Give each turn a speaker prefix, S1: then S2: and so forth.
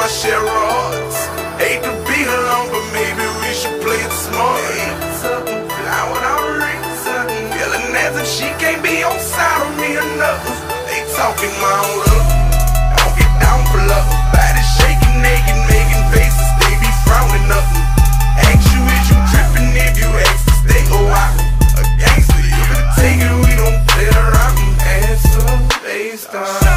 S1: my share of hearts. Hate to be alone, but maybe we should play it smart. Fly without a reason, feeling as if she can't be on side of me enough. They talking my own love, don't get down for love. Body shaking, naked, making faces, they be frowning up. Ask you, is you tripping if you ask to stay a while? A gangster, you can take it, we don't play around. Answer based on